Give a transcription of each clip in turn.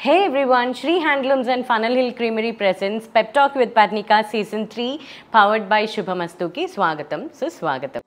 Hey everyone, Shri Handlooms and Funnel Hill Creamery presents Pep Talk with Parnika Season 3 powered by Shubhamastuki. Swagatam, Suswagatam.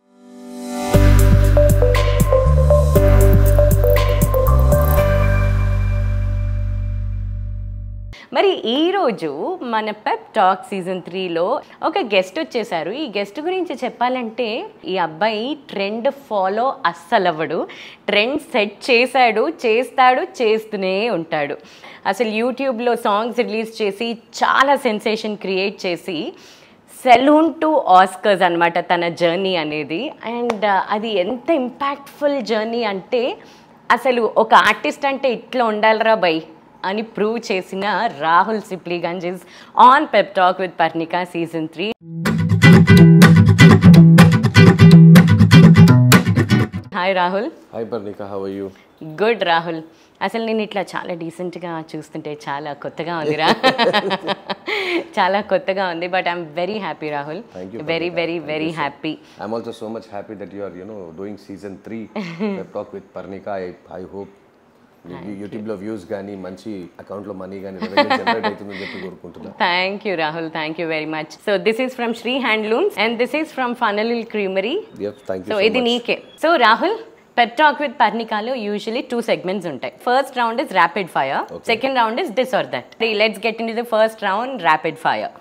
మరి ఈరోజు మన Pep talk season 3లో ఒక guest వచ్చేసారు. ఈ guest గురించి చెప్పాలంటే ఈ అబ్బాయి ట్రెండ్ ఫాలో అస్సలవ్వడు, ట్రెండ్ సెట్ చేశాడు, చేస్తాడు, చేస్తూనే ఉంటాడు. అసలు యూట్యూబ్లో సాంగ్స్ రిలీజ్ చేసి చాలా సెన్సేషన్ క్రియేట్ చేసి సెలూన్ టు ఆస్కర్స్ అనమాట తన జర్నీ అనేది. అండ్ అది ఎంత ఇంపాక్ట్ఫుల్ జర్నీ అంటే అసలు ఒక ఆర్టిస్ట్ అంటే ఇట్లా ఉండాలిరా బై అని ప్రూవ్ చేసిన Rahul Sipligunj is on pep talk with Parnika season 3. Hi Rahul. Hi Parnika, how are you? Good Rahul. అసలు నేను ఇట్లా చాలా డీసెంట్గా చూస్తుంటే చాలా కొత్తగా ఉందిరా. చాలా కొత్తగా ఉంది. But I'm very happy Rahul. Very very very happy. I'm also so much happy that you are doing season 3 pep talk with Parnika. I hope యూట్యూబ్లో వ్యూస్ కానీ మంచి అకౌంట్లో మనీ కానీ జనరేట్ అవుతుందని చెప్పి కోరుకుంటున్నాను. Thank you Rahul, thank you very much. So this is from Shri Handlooms and this is from Funnel Hill Creamery. So ఇది నీకే. So Rahul, pep talk with పర్ణికాలో usually 2 segments ఉంటాయి. First round is rapid fire, second round is this or that. Let's get into the first round, rapid fire.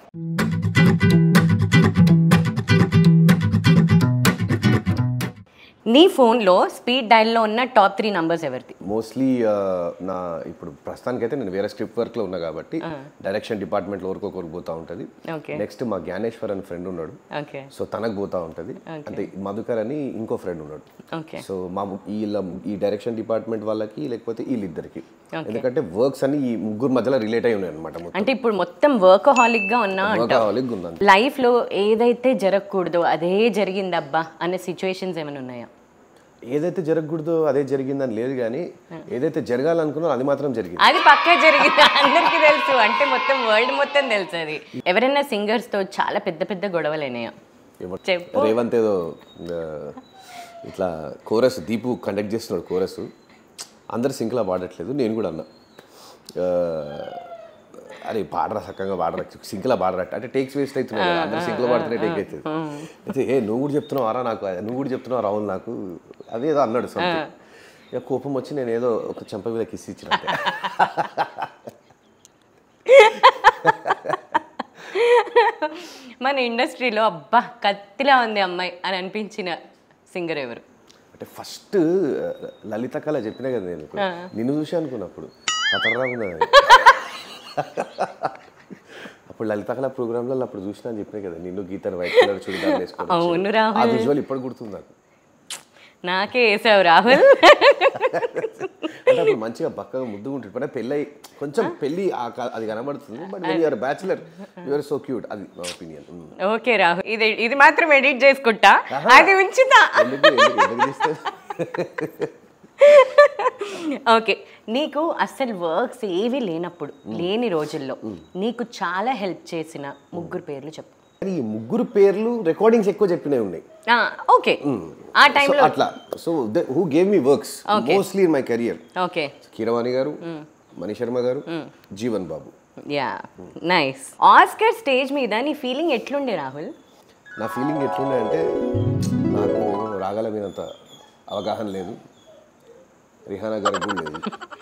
నీ ఫోన్లో speed డయల్లో ఉన్న top 3 numbers ఎవరిది? Mostly నా ఇప్పుడు ప్రస్తుతానికైతే నేను వేరే స్క్రిప్ట్ వర్క్లో ఉన్నా కాబట్టి డైరెక్షన్ డిపార్ట్మెంట్లో వరకు పోతూ ఉంటుంది. నెక్స్ట్ మా జ్ఞానేశ్వర్ అని ఫ్రెండ్ ఉన్నాడు, సో తనకు పోతూ ఉంటుంది. అంటే మధుకర్ అని ఇంకో ఫ్రెండ్ ఉన్నాడు. సో మా ఈ డైరెక్షన్ డిపార్ట్మెంట్ వాళ్ళకి లేకపోతే వీళ్ళిద్దరికి, ఎందుకంటే వర్క్స్ అన్ని ఈ ముగ్గురు మధ్యలో రిలేట్ అయి ఉన్నాయి అనమాట. అంటే ఇప్పుడు మొత్తం వర్కహాలిక్ గా ఉన్నా, లైఫ్ లో ఏదైతే జరగకూడదో అదే జరిగిందబ్బా అనే సిచ్యువేషన్స్ ఏమైనా ఉన్నాయా? ఏదైతే జరగకూడదో అదే జరిగిందని లేదు, కానీ ఏదైతే జరగాలనుకున్నా అది మాత్రం జరిగింది. అది పక్కా జరిగింది, అందరికీ తెలుసు. అంటే మొత్తం వరల్డ్ మొత్తం తెలుసు అది. ఎవరైనా సింగర్స్ తో చాలా పెద్ద పెద్ద గొడవలైనాయా? రేవంత్ ఏదో ఇట్లా కోరస్ దీపు కండక్ట్ చేస్తున్నాడు, కోరస్ అందరు సింక్లా పాడట్లేదు. నేను కూడా అన్నా, అరే పాడరా చక్కగా పాడరా, సింక్లా పాడరట్టు అంటే టేక్స్ వేస్ట్ అవుతున్నాయి, అందరు సింక్లో పాడుతున్నా టేక్ అవుతుంది. అయితే నువ్వు కూడా చెప్తున్నావు అరా నాకు, నువ్వు కూడా చెప్తున్నావు రాహుల్ నాకు, అదేదో అన్నాడు. సంథింగ్ ఇక కోపం వచ్చి నేను ఏదో ఒక చెంప మీద కిస్ ఇచ్చిన. మన ఇండస్ట్రీలో అబ్బా కత్తిలా ఉంది అమ్మాయి అని అనిపించిన సింగర్ ఎవరు? అంటే ఫస్ట్ లలిత కళ చెప్పినా కదా, నేను నిన్ను చూసి అనుకున్నప్పుడు ఖతర్నాక్ ఉన్నది. అప్పుడు లలిత కళ ప్రోగ్రాంలలో అప్పుడు చూసినా అని చెప్పినా కదా, నిన్ను గీతను వైట్ కలర్ చుడిదార్ వేసుకుని. అవును రాహుల్, ఆ విజువల్ ఇప్పుడు గుర్తుంది నాకు. నాకే వేసావు రాహుల్. అంటే అప్పుడు మంచిగా బక్కగా ముద్దుగా ఉంటుంది, అంటే పెళ్ళి కొంచెం పెళ్ళి అది కనబడుతుంది. But when you're bachelor you're so cute, అది నా ఒపీనియన్. ఓకే రాహుల్, ఇది మాత్రం ఎడిట్ చేసుకుంటా, అది ఉంచుతా. ఓకే, నీకు అస్సలు వర్క్స్ ఏవి లేనప్పుడు, లేని రోజుల్లో నీకు చాలా హెల్ప్ చేసిన ముగ్గురు పేర్లు చెప్పు. ఈ ముగ్గురు పేర్లు రికార్డింగ్స్ ఎక్కువ చెప్పినవి ఉన్నాయి. ఓకే, ఆ టైంలో అట్లా. So who gave me works mostly in my career? Okay, Keeravani garu, Mani Sharma garu, Jeevan Babu. Yeah, nice. Oscar stage మీద నీ ఫీలింగ్ ఎట్లుండే రాహుల్? నా ఫీలింగ్ ఎట్లుండే అంటే, నాకు రాగాల మీద అంత అవగాహన లేదు, రిహానా గారు కూడా లేదు.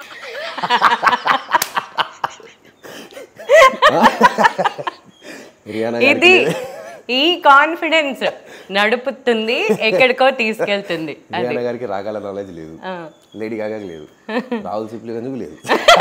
ఇది ఈ కాన్ఫిడెన్స్ నడుపుతుంది, ఎక్కడికో తీసుకెళ్తుంది. రిహానా గారికి రాగాల నాలెడ్జ్ లేదు, లేడీ గాగాకి లేదు, రాహుల్ సిప్లీగంజ్కు లేదు.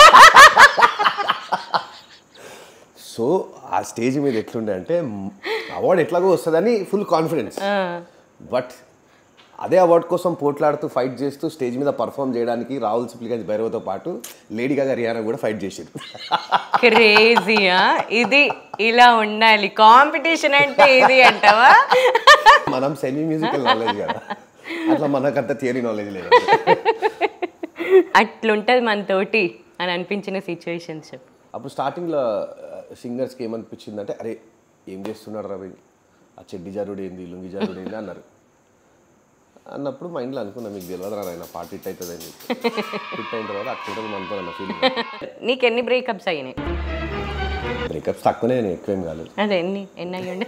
సో ఆ స్టేజ్ మీద ఎట్లుండే అంటే, అవార్డు ఎట్లాగో వస్తుందని ఫుల్ కాన్ఫిడెన్స్. బట్ అదే అవార్డు కోసం పోట్లాడుతూ ఫైట్ చేస్తూ స్టేజ్ మీద పర్ఫామ్ చేయడానికి రాహుల్ సిప్లీగంజ్ భైరవతో పాటు లేడీ గాగా రిహానా కూడా ఫైట్ చేశారు. క్రేజీయా, ఇది ఇలా ఉండాలి కాంపిటీషన్ అంటే ఇది అంటావా? మనం సెమీ మ్యూజికల్ నాలెడ్జ్ కదా, అట్లా మనకంత థియరీ నాలెడ్జ్ లేదు. అట్లుంటుంది మనతోటి అని అనిపించిన సిచ్యువేషన్స్ చెప్పు. అప్పుడు స్టార్టింగ్లో సింగర్స్కి ఏమనిపించిందంటే, అరే ఏం చేస్తున్నాడు రవి, ఆ చెడ్డి జారుడు ఏంది, లుంగి జారుడు ఏంది అన్నారు. అన్నప్పుడు మైండ్లో అనుకున్నా మీకు తెలియదు ఆయన పార్టీ హిట్ అవుతుందని. హిట్ అయిన తర్వాత అట్టుంటుంది మనతో అన్న ఫీలింగ్. నీకు ఎన్ని బ్రేకప్స్ అయినాయి? బ్రేకప్స్ తక్కువనే, ఎక్కువేం కాలేదు. అదే ఎన్ని అయ్యండి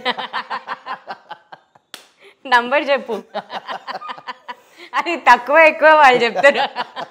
నంబర్ చెప్పు. అది తక్కువ ఎక్కువ వాళ్ళు చెప్తారు.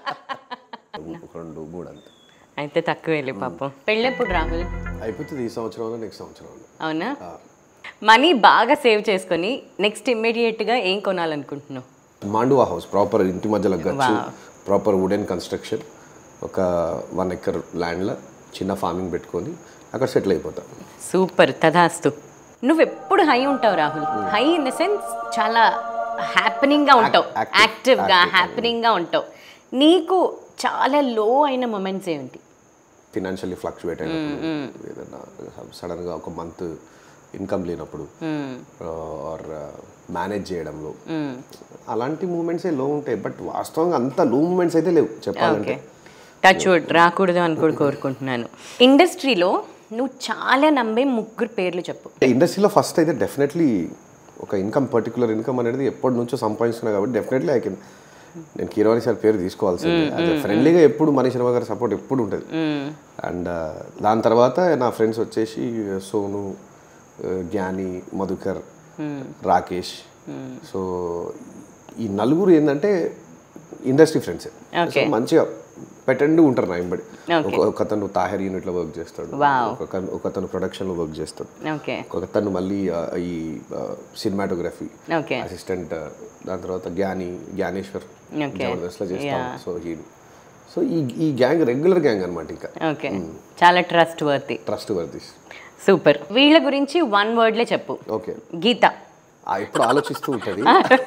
2, 3 అంతే. అయితే తక్కువ వెళ్ళి పాపం. పెళ్ళెప్పుడు రాహుల్? అయిపోతుంది ఈ సంవత్సరంలో, నెక్స్ట్ సంవత్సరంలో. అవునా? మనీ బాగా సేవ్ చేసుకొని నెక్స్ట్ ఇమ్మీడియట్గా ఏం కొనాలనుకుంటున్నావు? మాండువా హౌస్, ప్రాపర్ ఇంటి మధ్యలో గచ్చు, ప్రాపర్ వుడెన్ కన్స్ట్రక్షన్, ఒక 1 ఎకర్ ల్యాండ్లో చిన్న ఫార్మింగ్ పెట్టుకొని అక్కడ సెటిల్ అయిపోతా. సూపర్, తదాస్తు. నువ్వు ఎప్పుడు హై ఉంటావు Rahul. High in the sense చాలా హ్యాపెనింగ్గా ఉంటావు, యాక్టివ్గా హ్యాపెనింగ్గా ఉంటావు. నీకు చాలా లో అయిన మూమెంట్స్ ఏంటి? ఫినాన్షియల్లీ ఫ్లక్చువేట్ అయినప్పుడు, ఏదన్నా సడన్గా ఒక మంత్ ఇన్కమ్ లేనప్పుడు, ఆర్ మేనేజ్ చేయడంలో, అలాంటి మూమెంట్సే లో ఉంటాయి. బట్ వాస్తవంగా అంత లో మూమెంట్స్ అయితే లేవు చెప్పాలంటే. టచ్ వుడ్ రాకూడదు అని కూడా కోరుకుంటున్నాను. ఇండస్ట్రీలో నువ్వు చాలా నమ్మే 3 పేర్లు చెప్పు. ఇండస్ట్రీలో ఫస్ట్ అయితే డెఫినెట్లీ ఒక ఇన్కమ్, పర్టికులర్ ఇన్కమ్ అనేది ఎప్పటి నుంచో సంపాదిస్తున్నా కాబట్టి డెఫినెట్లీ నేను కీరవాణి సార్ పేరు తీసుకోవాల్సింది. అదే ఫ్రెండ్లీగా ఎప్పుడు మనీష్ శర్మ గారి సపోర్ట్ ఎప్పుడు ఉంటుంది. అండ్ దాని తర్వాత నా ఫ్రెండ్స్ వచ్చేసి సోను, జ్ఞాని, మధుకర్, రాకేష్. సో ఈ నలుగురు ఏంటంటే ఇండస్ట్రీ ఫ్రెండ్స్. సో మంచిగా పెట్టండి ఉంటారు నా ఇంబడి. ఒకతను తాహిర్ యూనిట్లో వర్క్ చేస్తాడు, ఒకతను ప్రొడక్షన్లో వర్క్ చేస్తాడు, ఒకతను మళ్ళీ ఈ సినిమాటోగ్రఫీ అసిస్టెంట్, దాని తర్వాత జ్ఞానేశ్వర్ జబర్దస్త్లో చేస్తాడు. సో ఈ గ్యాంగ్ రెగ్యులర్ గ్యాంగ్ అనమాట. ఇంకా చాలా ట్రస్ట్ వర్తి. సూపర్. వీళ్ళ గురించి 1 వర్డ్లే చెప్పు. ఓకే. గీత. ఎప్పుడు ఆలోచిస్తూ ఉంటుంది,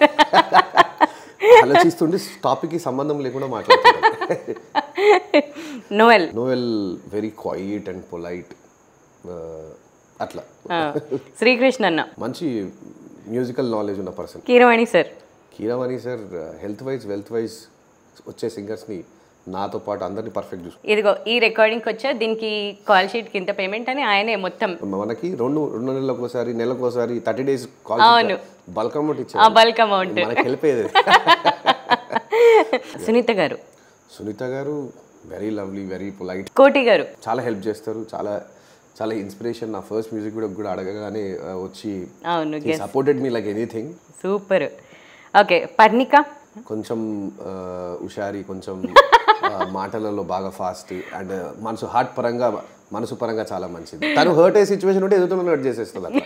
ఆలోచిస్తుంటే టాపిక్కి సంబంధం లేకుండా మాట్లాడుతుంది. Noel very quiet and polite, అట్లా. శ్రీకృష్ణ అన్న మంచి మ్యూజికల్ నాలెడ్జ్ ఉన్న person. Keeravani sir health wise wealth wise వచ్చే సింగర్స్ని నాతో పాటు అందరినీ పర్ఫెక్ట్ చూసు. ఇదిగో ఈ రికార్డింగ్కి వచ్చా, దీనికి కాల్ షీట్కి ఇంత పేమెంట్ అని ఆయనే మొత్తం మనకి 2 నెలలకు ఒకసారి, నెలకు ఒకసారి 30 days కాల్ బల్క్ అమౌంట్ ఇచ్చారు. బల్క్ అమౌంట్ మనకి హెల్ప్ అయ్యేది. సునీత గారు వెరీ లవ్లీ, వెరీ పొలైట్. కోటి గారు చాలా హెల్ప్ చేస్తారు, చాలా ఇన్స్పిరేషన్. నా ఫస్ట్ మ్యూజిక్ వీడియో కూడా అడగగానే వచ్చి supported me like anything. Super. Okay. Parnika కొంచెం హుషారి, కొంచెం మాటలలో బాగా ఫాస్ట్, అండ్ మనసు పరంగా చాలా మంచిది. తను హర్ట్ అయ్యే సిచ్యువేషన్ ఉంటే ఎదుగుతున్న హర్ట్ చేసేస్తుంది అట్లా.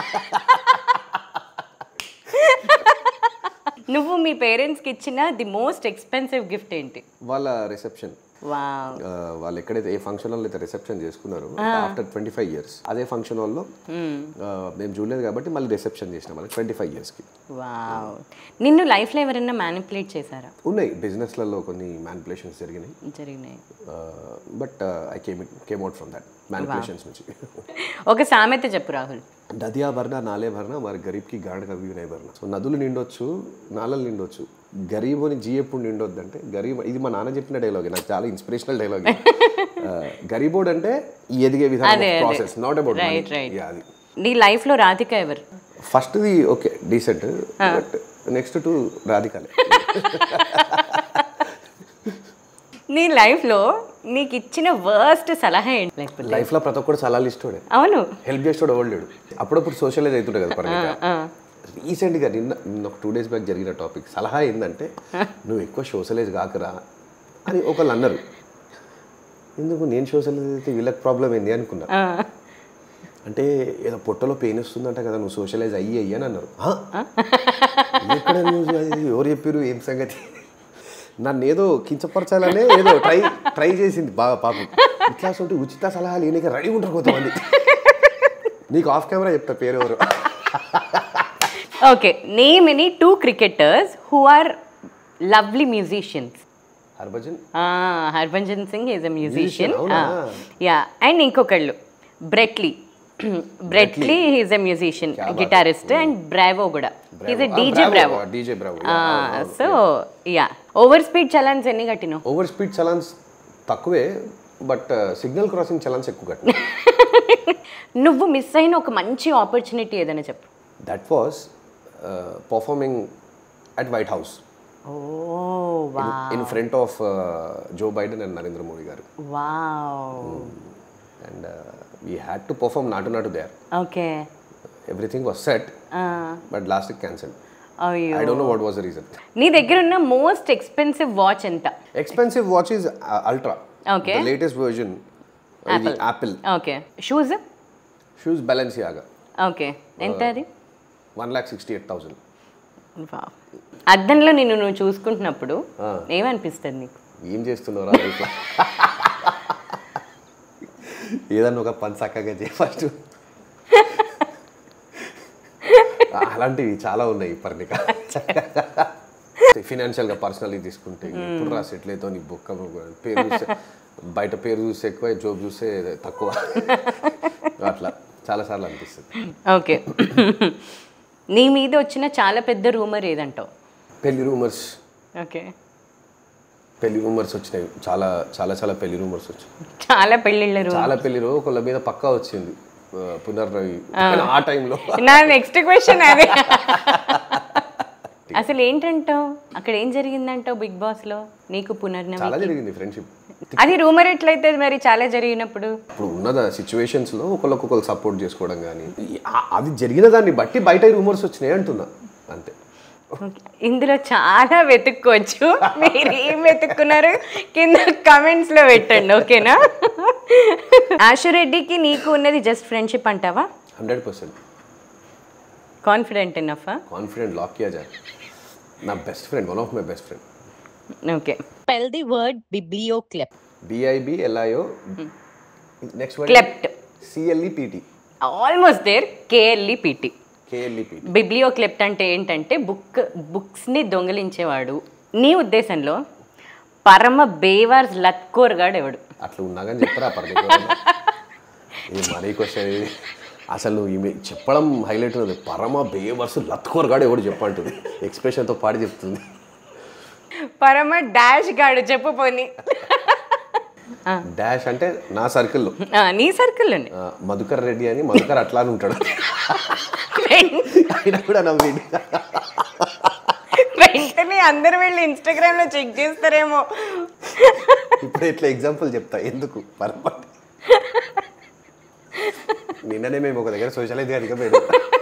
నువ్వు మీ పేరెంట్స్కి ఇచ్చిన ది మోస్ట్ ఎక్స్పెన్సివ్ గిఫ్ట్ ఏంటి? వాళ్ళ రిసెప్షన్. వాళ్ళు ఎక్కడైతే ఏ ఫంక్షన్ హాల్లో అయితే రిసెప్షన్ చేసుకున్నారు ఆఫ్టర్ 25 years, అదే ఫంక్షన్ హాల్లో మేము చూడలేదు కాబట్టి మళ్ళీ రిసెప్షన్ చేసినాం వాళ్ళకి 25 yearsకి. నిన్ను లైఫ్లో ఎవరైనా మ్యానిపులేట్ చేశారా? ఉన్నాయి, బిజినెస్లలో కొన్ని మ్యానిపులేషన్స్ జరిగినాయి. But I came out from that manipulations నుంచి. ఒక సామెత చెప్పు రాహుల్. నదియా భర్నా నాలే భర్నా మరి గరీబ్కి గాడ్ కవి వినయ్ భర్నా. సో నదులు నిండొచ్చు, నాలలు నిండొచ్చు, గరీబ్ అని జీ ఎప్పుడు నిండొద్దు అంటే గరీబ్. ఇది మా నాన్న చెప్పిన డైలాగ్, నాకు చాలా ఇన్స్పిరేషనల్ డైలాగ్. గరీబోడ్ అంటే ఎదిగే విధానం, ప్రాసెస్, నాట్ అబౌట్ అది. నీ లైఫ్లో రాధిక ఎవరు? ఫస్ట్ది okay decent, but next to రాధికలే. నీ లైఫ్లో నీకు ఇచ్చిన వర్స్ట్ సలహా ఏంటి? లైఫ్లో ప్రతి ఒక్కరు సలహాలు ఇష్టోడే. అవును, హెల్ప్ చేస్తాడు ఎవరు లేడు. అప్పుడప్పుడు సోషలైజ్ అవుతుండే కదా పర్ణిక. రీసెంట్గా నిన్న ఒక 2 days బ్యాక్ జరిగిన టాపిక్ సలహా ఏంటంటే, నువ్వు ఎక్కువ సోషలైజ్ కాకరా అని ఒకళ్ళు అన్నారు. ఎందుకు నేను సోషలైజ్ అయితే వీళ్ళకి ప్రాబ్లం ఏంది అనుకున్నా. అంటే ఏదో పొట్టలో పెయిన్ వస్తుందంట కదా, నువ్వు సోషలైజ్ అయ్యి అని అన్నారు. ఎక్కడ న్యూస్, ఎవరు చెప్పారు, ఏం సంగతి? నన్ను ఏదో కించపరచాలనే ఏదో ట్రై చేసింది బాగా పాపం. ఇట్లా ఉంటే ఉచిత సలహాలు ఈయనకి రెడీ ఉంటారు కొంతమంది. నీకు ఆఫ్ కెమెరా చెప్తా పేరు ఎవరు. Okay, name any 2 cricketers who are lovely musicians. Harbhajan Singh is a musician. Yeah, and ఇంకొకళ్ళు Brett Lee is a musician, guitarist, and Bravo కూడా is a DJ Bravo. So yeah, over speed challans ఎన్ని కట్టినావు? ఓవర్ స్పీడ్ చలాన్స్ తక్కువే, but signal crossing challans ఎక్కువ కట్టినా. నువ్వు miss అయిన ఒక మంచి ఆపర్చునిటీ ఏదైనా చెప్పు. That was performing at White House. Oh, wow. In front of Joe Biden and Narendra Modi garu. Wow. And we had to perform Natu Natu there. Okay. Everything was set, but last it cancelled. అయ్యో. I don't know what was the reason. నీ దగ్గర ఉన్న most expensive watch ఎంత? Expensive watch is Ultra. Okay. The latest version. Apple. Okay. Shoes? Shoes Balenciaga. Okay. ఎంత అది? 1,68,000. Wow. అద్దంలో నువ్వు చూసుకుంటున్నప్పుడు ఏమనిపిస్తుంది నీకు? ఏం చేస్తున్నారా లైఫ్లో? ఏదన్నా ఒక పని చక్కగా చేయ ఫస్ట్. అలాంటివి చాలా ఉన్నాయి పర్ణిక. ఫినాన్షియల్గా పర్సనల్గా తీసుకుంటే ఇప్పుడు రా సెటిల్ అవుతావు, నీ బొక్క పేరు చూస్తే బయట పేరు చూస్తే ఎక్కువ, జాబ్ చూస్తే తక్కువ, అట్లా చాలాసార్లు అనిపిస్తుంది. ఓకే. నీ మీద వచ్చిన చాలా పెద్ద రూమర్ ఏదంటావు? పెళ్లి రూమర్స్. ఓకే. పెళ్లి రూమర్స్ వచ్చినాయి, చాలా చాలా చాలా పెళ్లి రూమర్స్ వచ్చాయి. చాలా పెళ్ళిళ్ళ చాలా పెళ్లిలో ఒకళ్ళ మీద పక్కా వచ్చింది పునర్నవి ఆ టైంలో. నా నెక్స్ట్ క్వశ్చన్ అదే. అసలు ఏంటంటావు, అక్కడ ఏం జరిగిందంటావు బిగ్ బాస్ లో నీకు పునర్నవి? చాలా జరిగింది ఫ్రెండ్షిప్. అది రూమర్ ఎట్లయితే మరి చాలా జరిగినప్పుడు? ఇప్పుడు ఉన్న సిచ్యువేషన్స్ లో ఒకళ్ళకొకళ్ళు సపోర్ట్ చేసుకోవడం కానీ అది జరిగిన దాన్ని బట్టి బయట రూమర్స్ వచ్చినాయి అంటున్నా అంతే. ఇందులో చాలా వెతుక్కోవచ్చు, మీరు ఏం వెతుక్కున్నారు కింద కమెంట్స్ లో పెట్టండి, ఓకేనా? ఆశురెడ్డికి నీకు ఉన్నది జస్ట్ ఫ్రెండ్షిప్ అంటావా? 100% కాన్ఫిడెంట్ ఎనఫా? కాన్ఫిడెంట్ లాక్ కియా జాए. నా best friend, one of my best friend. Okay. Spell the word biblioklept. BIBLIO. Next word klept. CLEPT. Almost there. KLEPT. KLEPT. Biblioklept అంటే ఏంటంటే బుక్స్ని దొంగిలించేవాడు. నీ ఉద్దేశంలో పరమ బేవార్స్ లత్కోర్గాడు ఎవడు? అట్లా ఉన్నాగని చెప్పరా పర్లేదు. ఇది మరీ క్వశ్చన్. అసలు ఈమె చెప్పడం హైలైట్ ఉంది. పరమ బేవర్స్ లత్కోర్గాడు ఎవడు చెప్పంటుంది, ఎక్స్ప్రెషన్తో పాడి చెప్తుంది. పరమ డాష్ గాడు చెప్పు పోనీ. డాష్ అంటే నా సర్కిల్లో, నీ సర్కిల్లోనే మధుకర్ రెడ్డి అని. మధుకర్ అట్లానే ఉంటాడు, ఆయన కూడా నవ్వేది. వెంటనే అందరు వెళ్ళి ఇన్స్టాగ్రామ్ లో చెక్ చేస్తారేమో. ఇప్పుడు ఇట్లా ఎగ్జాంపుల్ చెప్తా ఎందుకు. పరమ నిన్ననే మేము ఒక దగ్గర సోషలైజ్ అదికపోయాడు,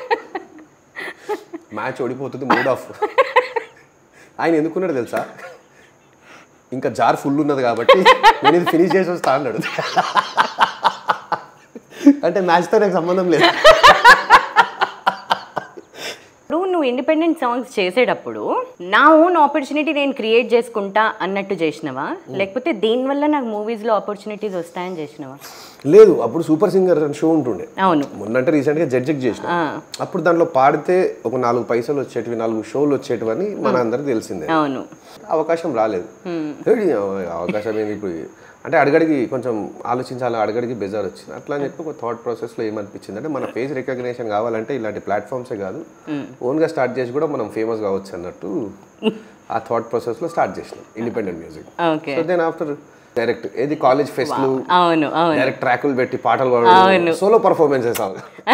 మ్యాచ్ ఓడిపోతుంది, మూడ్ ఆఫ్. ఆయన ఎందుకున్నాడు తెలుసా, ఇంకా జార్ ఫుల్ ఉన్నది కాబట్టి నేను ఇది ఫినిష్ చేసి వస్తా అన్నాడు. అంటే మ్యాచ్తో నాకు సంబంధం లేదు. నువ్వు ఇండిపెండెంట్ సాంగ్స్ చేసేటప్పుడు నా ఓన్ ఆపర్చునిటీ నేను క్రియేట్ చేసుకుంటా అన్నట్టు చేసినవా, లేకపోతే దీనివల్ల నాకు మూవీస్లో ఆపర్చునిటీస్ వస్తాయని చేసినవా? లేదు, అప్పుడు సూపర్ సింగర్ అని షో ఉంటుండే. అవును. మొన్నంటే రీసెంట్గా జడ్జికి చేసిన. అప్పుడు దాంట్లో పాడితే ఒక 4 పైసలు వచ్చేటివి, 4 షోలు వచ్చేటివని మన అందరికి తెలిసిందే. అవును. అవకాశం రాలేదు. అవకాశం ఏంది ఇప్పుడు అంటే అడుగడికి కొంచెం ఆలోచించాలి, అడుగడికి బెజార్ వచ్చింది. అట్లా అని చెప్పి ఒక థాట్ ప్రాసెస్లో ఏమనిపించింది అంటే మన ఫేస్ రికగ్నేషన్ కావాలంటే ఇలాంటి ప్లాట్ఫామ్సే కాదు, ఓన్గా స్టార్ట్ చేసి కూడా మనం ఫేమస్ కావచ్చు అన్నట్టు ఆ థాట్ ప్రాసెస్లో స్టార్ట్ చేసినాం independent music. So then after direct ఏది కాలేజ్ ఫెస్ట్లు, డైరెక్ట్ ట్రాకులు పెట్టి పాటలు పాడు, సోలో పర్ఫార్మెన్సెస్.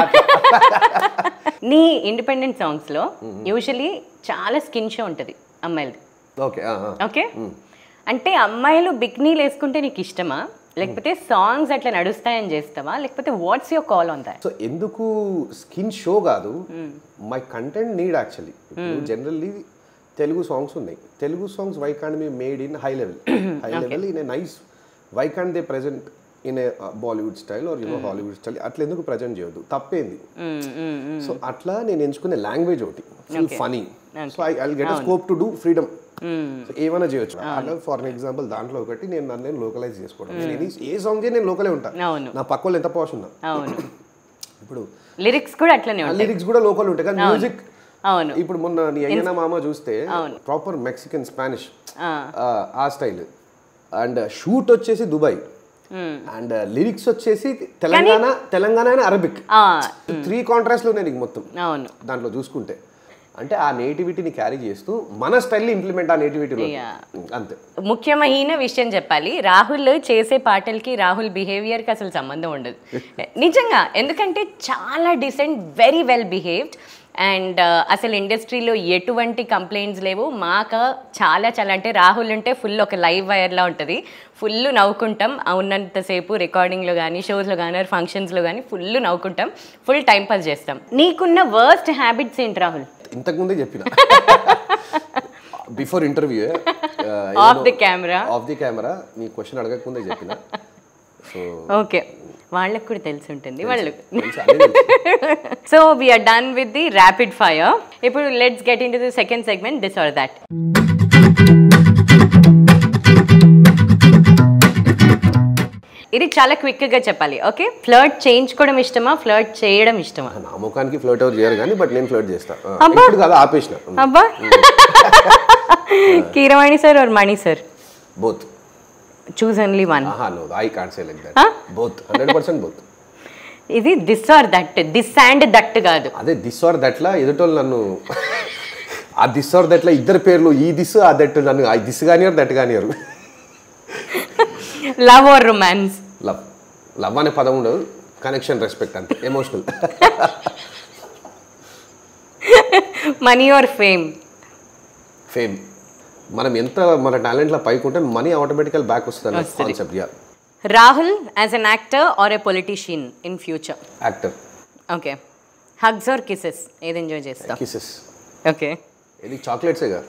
నీ ఇండిపెండెంట్ సాంగ్స్ లో యూజువల్లీ చాలా స్కిన్ షో ఉంటుంది అమ్మాయిలది. Okay okay. అంటే అమ్మాయిలు బిక్నీలు వేసుకుంటే నీకు ఇష్టమా, లేకపోతే సాంగ్స్ అట్లా నడుస్తాయని చేస్తావా, లేకపోతే what's your call on that? So ఎందుకు స్కిన్ షో కాదు, మై కంటెంట్ నీడ్ యాక్చువల్లీ. ఇప్పుడు జనరల్లీ తెలుగు సాంగ్స్ ఉన్నాయి, Telugu songs why can't be made in high level, in a nice, why can't they present in a Bollywood style or Hollywood style, అట్లా ఎందుకు present చేయొద్దు, తప్పేంది. So అట్లా నేను ఎంచుకునే language ఒకటి funny, so I get a scope to do freedom, ఏమైనా చేయొచ్చు. అలా ఫర్ ఎగ్జాంపుల్ దాంట్లో ఒకటి నేను లోకలైజ్ చేసుకోవడం. ఏ సాంగ్ నేను లోకలే ఉంటాను, నా పక్క వాళ్ళు ఎంత పాష్ ఉన్నా. ఇప్పుడు లిరిక్స్ కూడా అట్లనే ఉంటాయి, లిరిక్స్ కూడా లోకల్ ఉంటాయి కానీ మ్యూజిక్. ఇప్పుడు మొన్న నీ అయ్యన మామ చూస్తే ప్రాపర్ మెక్సికన్ స్పానిష్ ఆ స్టైల్, అండ్ షూట్ వచ్చేసి దుబాయ్, అండ్ లిరిక్స్ వచ్చేసి తెలంగాణ అరబిక్. 3 కాంట్రాస్ట్లు ఉన్నాయి నీకు మొత్తం దాంట్లో చూసుకుంటే. అంటే ఆ నేటివిటీని క్యారీ చేస్తూ మన స్టైల్ ఇంప్లిమెంట్ ఆ నేటివిటీలో అంతే. ముఖ్యమైన విషయం చెప్పాలి, రాహుల్ చేసే పాటలకి రాహుల్ బిహేవియర్కి అసలు సంబంధం ఉండదు నిజంగా. ఎందుకంటే చాలా decent, very well behaved. And అసలు ఇండస్ట్రీలో ఎటువంటి కంప్లైంట్స్ లేవు. మాకు చాలా చాలా అంటే రాహుల్ అంటే ఫుల్ ఒక లైవ్ వైర్లా ఉంటుంది. ఫుల్ నవ్వుకుంటాం ఉన్నంతసేపు, రికార్డింగ్లో కానీ, షోస్లో కానీ, ఫంక్షన్స్లో కానీ ఫుల్ నవ్వుకుంటాం, ఫుల్ టైం పాస్ చేస్తాం. నీకున్న వర్స్ట్ హ్యాబిట్స్ ఏంటి రాహుల్? ఇంతకుముందే చెప్పిన before interview of the camera నీ క్వశ్చన్ అడగకముందే చెప్పిన. సో ఓకే, వాళ్ళకి కూడా తెలిసి ఉంటుంది వాళ్ళకి. So we are done with the rapid fire. ఇప్పుడు let's get into the second segment, this or that. ఇది చాలా క్విక్గా చెప్పాలి. ఓకే, ఫ్లర్ట్ చేయించుకోవడం ఇష్టమా, ఫ్లర్ట్ చేయడం ఇష్టమా? నా ముఖానికి ఫ్లర్ట్ ఎవరు చేయరు కానీ బట్ నేను ఫ్లర్ట్ చేస్తాను. ఇప్పుడు కదా ఆపేసిన. అబ్బా, Keeravani sir or Mani sir? Both. Choose only one. No, I can't say like that. Both, 100% both. ఇది this or that, this and that కాదు. అదే దిస్ ఆర్ దట్లా ఎదుటోళ్ళు నన్ను ఆ దిస్ ఆర్ దట్లా ఇద్దరు పేర్లు, ఈ దిస్ ఆ దట్, నన్ను ఆ దిస్ కానివారు దట్ కానివారు. Love or romance? లవ్ అనే పదం ఉండదు, కనెక్షన్, రెస్పెక్ట్ అంతే, emotional. Money or fame? Fame. మనం ఎంత మన టాలెంట్లో పైకి ఉంటే మనీ ఆటోమేటికల్ బ్యాక్ వస్తుంది concept. Yeah. Rahul as an actor or a politician in future? Actor. Okay. Hugs or kisses? ఏది ఎంజాయ్ చేస్తావు? కిసెస్. ఓకే. ఇది చాక్లెట్సేగా.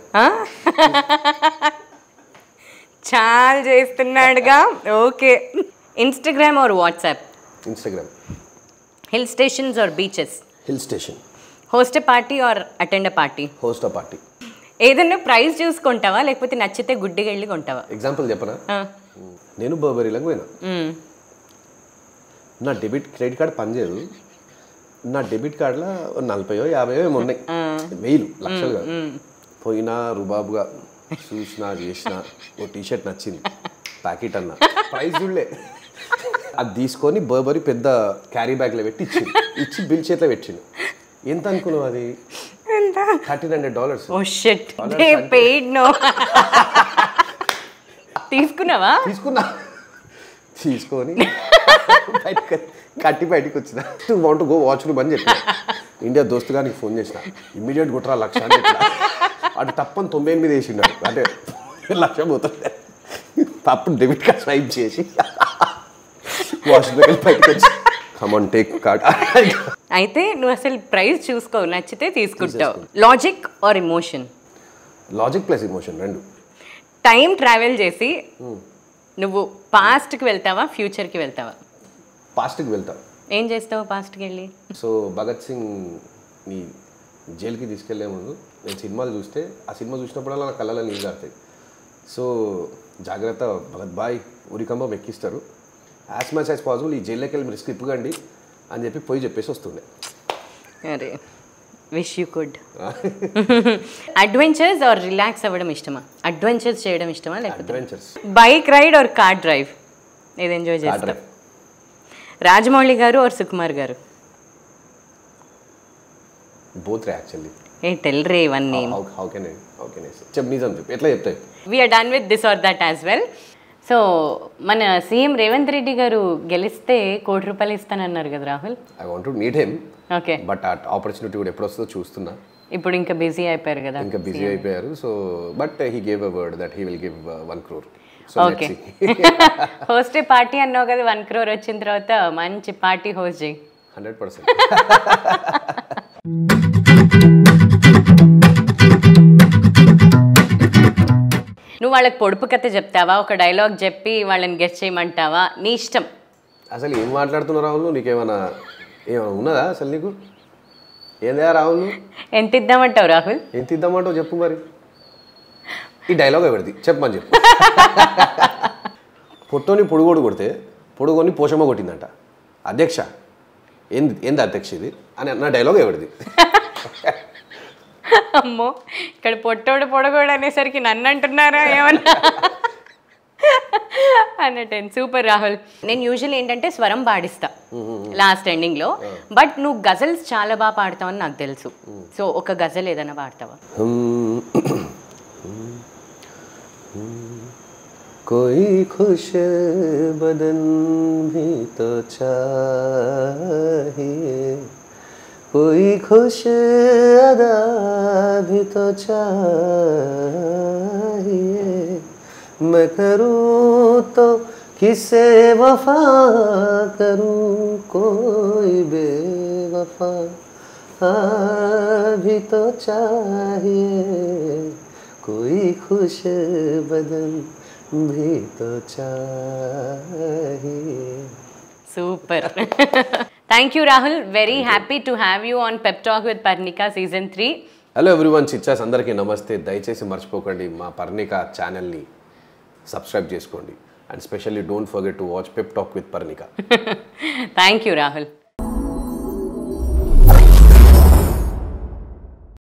చాలా చేస్తున్నాడుగా. Okay. Instagram or WhatsApp? Instagram. Hill stations or beaches? Hill station. Host a party or attend a party? Host a party. ఏదన్నా price చూసుకుంటావా లేకపోతే నచ్చితే గుడ్డిగా వెళ్ళి కొంటావా? ఎగ్జాంపుల్ చెప్పనా? నేను బర్బరీలకు పోయినా, నా డెబిట్ క్రెడిట్ కార్డ్ పనిచేయదు. నా డెబిట్ కార్డులో 40,000 50,000 ఏమో ఉన్నాయి, 1000 లక్షలు కాదు. పోయినా రుబాబుగా చూసినా చేసిన ఓ టీషర్ట్ నచ్చింది, ప్యాకెట్ అన్న, ప్రైస్ చూడలే. అది తీసుకొని బర్బరీ పెద్ద క్యారీ బ్యాగ్లో పెట్టి ఇచ్చి బిల్ చేతిలో పెట్టిండు. ఎంత అనుకున్నావు? అది $1,300. Oh shit, they paid. No. తీసుకున్నావా? తీసుకొని కట్టి బయటికి వచ్చిన. వాంట్ గో వాచ్ రూమ్ అని చెప్పిన. ఇండియా దోస్తు గారికి ఫోన్ చేసిన, ఇమ్మీడియట్ గుట్రా 1,00,000 అని చెప్పిన. అటు తప్పని 98 వేసిండు, అంటే 1,00,000 పోతుంది. అప్పుడు డెబిట్ కార్డ్ స్వైప్ చేసి వాష్రూమ్కి బయటకు వచ్చి కమాన్ టేక్ కార్డ్. అయితే నువ్వు అసలు ప్రైస్ చూసుకోవు, నచ్చితే తీసుకుంటావు. Logic or emotion? Logic plus emotion రెండు. టైం ట్రావెల్ చేసి నువ్వు పాస్ట్కి వెళ్తావా, ఫ్యూచర్కి వెళ్తావా? పాస్ట్కి వెళ్తావు. ఏం చేస్తావు పాస్ట్కి వెళ్ళి? సో భగత్ సింగ్ ని జైలుకి తీసుకెళ్లే ముందు నేను సినిమాలు చూస్తే, ఆ సినిమా చూసినప్పుడల్లా నా కళ్ళలో నీళ్ళు కారుతాయి. సో జాగ్రత్త భగత్ బాయ్, ఉరికంబం ఎక్కిస్తారు, యాజ్ మచ్ యాజ్ పాసిబుల్ ఈ జైల్లోకి వెళ్ళి మీరు స్కిప్ కండి అని చెప్పి పోయి చెప్పేసి వస్తుండే. అరే wish you could. Adventures or relax అవ్వడం ఇష్టమా? అడ్వెంచర్స్ చేయడం ఇష్టమా లేకపోతే adventures? Bike ride or car drive? ఏది ఎంజాయ్ చేస్తావు? రాజమౌళి గారు ఆర్ సుకుమార్ గారు? బోత్ రే యాక్చువల్లీ. ఏ టెల్ రే ఇవన్నీ. హౌ కెన్ ఐ చెప్పు, నిజం చెప్పు, ఎట్లా చెప్తాయి? We are done with this or that as well. So మన సీఎం రేవంత్ రెడ్డి గారు గెలిస్తే ₹1,00,00,000 ఇస్తానన్నారు కదా Rahul. I want to meet him. Okay. But ఆ ఆపర్చునిటీ కూడా ఎప్పుడు వస్తుందో చూస్తున్నా. ఇప్పుడు ఇంకా బిజీ అయిపోయారు కదా. ఇంకా బిజీ అయిపోయారు. So but he gave a word that he will give 1 crore. Okay. Host party అన్నావు కదా, 1 crore వచ్చిన తర్వాత మంచి పార్టీ హోస్ట్ చేయి. 100%. నువ్వు వాళ్ళకి పొడుపు కథ చెప్తావా, ఒక డైలాగ్ చెప్పి వాళ్ళని గెస్ట్ చేయమంటావా? నీ ఇష్టం. అసలు ఏం మాట్లాడుతున్నావు రాహుల్? నీకేమైనా ఉన్నదా అసలు? నీకు ఏందా రాహుల్? ఎంత ఇద్దామంటావు రాహుల్? ఎంత ఇద్దామంటావు చెప్పు మరి. ఈ డైలాగ్ ఎవరిది చెప్పమని చెప్పు. పొట్టోని పొడుగోడు కొడితే పొడుగోని పోషమ్మ కొట్టిందంట. అధ్యక్ష ఏంది అధ్యక్ష ఇది అని నా డైలాగ్ ఎవరిది? అమ్మో, ఇక్కడ పొట్టోడు పొడగోడు అనేసరికి నన్ను అంటున్నారా ఏమన్నా అన్నట్టు. సూపర్ రాహుల్. నేను యూజువల్ ఏంటంటే స్వరం పాడిస్తా లాస్ట్ ఎండింగ్లో, బట్ నువ్వు గజల్స్ చాలా బాగా పాడతావు అని నాకు తెలుసు. సో ఒక గజల్ ఏదైనా పాడతావా? कोई खुश बदन भी तो चाहिए, कोई खुश अदा भी तो चाहिए, मैं करूँ तो किसे वफा करूँ, कोई बेवफा भी तो चाहिए, कोई खुश बदन भी तो चाहिए. Super. Thank you, Rahul. Very happy to have you on Pep Talk with Parnika Season 3. Hello everyone, చిచ్చాస్ అందరికీ నమస్తే. దయచేసి మర్చిపోకండి మా పర్ణిక ఛానల్ని సబ్స్క్రైబ్ చేసుకోండి. And specially don't forget to watch pep talk with Parnika. Thank you, Rahul.